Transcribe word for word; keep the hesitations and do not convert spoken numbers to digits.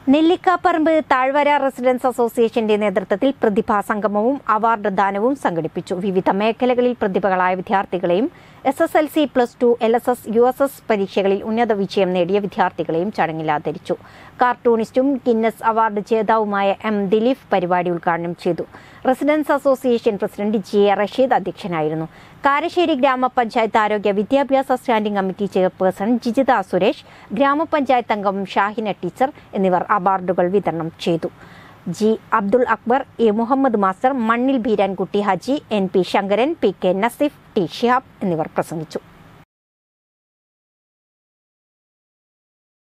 നെല്ലിക്കാപ്പറമ്പ് താഴ്വര റെസിഡൻസ് അസോസിയേഷന്റെ നേതൃത്വത്തിൽ പ്രതിഭാ സംഗമവും അവാർഡ് ദാനവും സംഘടിപ്പിച്ചു. വിവിധ മേഖലകളിൽ പ്രതിഭകളായ വിദ്യാർത്ഥികളെയും S S L C plus two L S S U S S പരീക്ഷകളിൽ ഉന്നത വിജയം നേടിയ വിദ്യാർത്ഥികളെയും ചടങ്ങിൽ ആദരിച്ചു. കാർട്ടൂണിസ്റ്റും ഗിന്നസ് അവാർഡ് ജേതാവുമായ എം ദിലീപ് പരിപാടി ഉദ്ഘാടനം ചെയ്തു. Residence association president G A Rasheed അധ്യക്ഷനായിരുന്നു. കാരശ്ശേരി ഗ്രാമപഞ്ചായത്ത് ആരോഗ്യ വിദ്യാഭ്യാസ standing committee chairperson Jijitha Suresh, ഗ്രാമപഞ്ചായത്ത് അംഗം ഷാഹിന ടീച്ചർ എന്നിവർ അവാർഡുകൾ വിതരണം ചെയ്തു. G Abdul Akbar, A Muhammad master, Mannil Beerankutty Haji, N P Sankaran, P K Naseef, T Shihab എന്നിവർ പ്രസംഗിച്ചു.